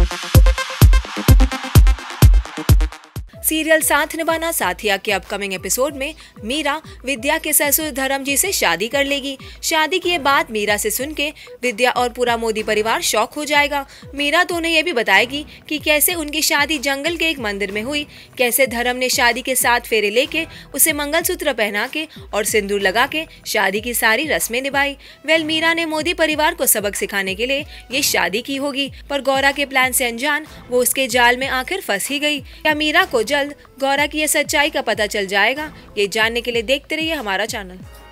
Serial साथ निभाना साथिया के अपकमिंग एपिसोड में मीरा विद्या के ससुर धर्मजी से शादी कर लेगी। शादी की ये बात मीरा से सुन के विद्या और पूरा मोदी परिवार शॉक हो जाएगा। मीरा तो उन्हें ये भी बताएगी कि कैसे उनकी शादी जंगल के एक मंदिर में हुई, कैसे धर्म ने शादी के 7 फेरे लेके उसे मंगलसूत्र पहना के और सिंदूर लगा के शादी की सारी रस्में निभाई। मीरा ने मोदी परिवार को सबक सिखाने के लिए ये शादी की होगी, पर गौरा के प्लान से अनजान वो उसके जाल में आखिर फंस ही गई। क्या मीरा को जल्द गौरा की ये सच्चाई का पता चल जाएगा? ये जानने के लिए देखते रहिए हमारा चैनल।